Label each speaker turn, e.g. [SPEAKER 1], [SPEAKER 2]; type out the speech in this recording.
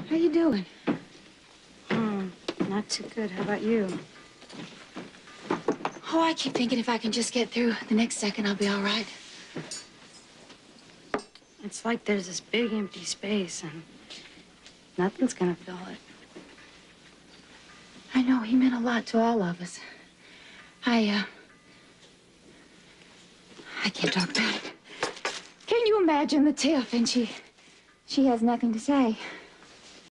[SPEAKER 1] How you doing?
[SPEAKER 2] Not too good. How about you?
[SPEAKER 1] Oh, I keep thinking if I can just get through the next second, I'll be all right.
[SPEAKER 2] It's like there's this big empty space and nothing's gonna fill it.
[SPEAKER 1] I know, he meant a lot to all of us. I can't talk about it. Can you imagine the tiff? And she has nothing to say.